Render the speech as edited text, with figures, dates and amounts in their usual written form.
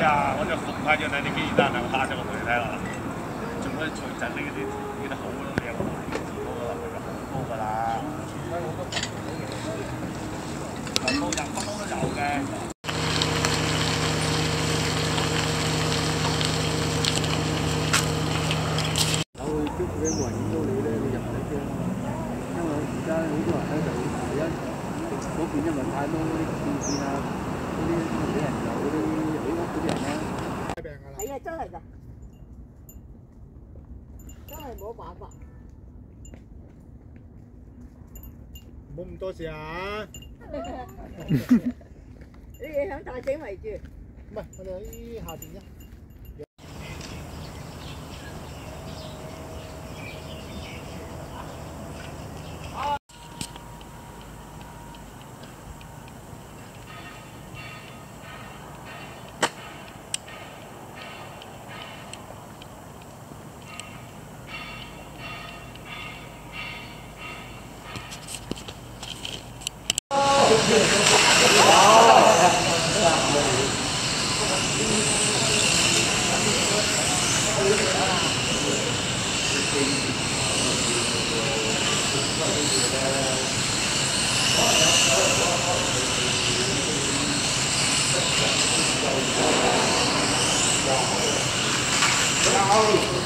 啊，我就很快就嚟你幾單兩下咗個隊睇啦。仲可以隨陣呢啲好靚嘅字嗰個就好高㗎啦。人工都有嘅。 有去捉嘅冇人影到你咧，你入唔得啫。因為而家好多人咧就第一嗰邊因為太多嗰啲電線啊，嗰啲俾人遊嗰啲起屋嗰啲人咧。係啊，真係㗎，真係冇辦法。冇咁多事啊！你哋響大井圍住？唔係，我哋喺下邊啫。Hãy subscribe cho kênh Ghiền Mì Gõ để không bỏ lỡ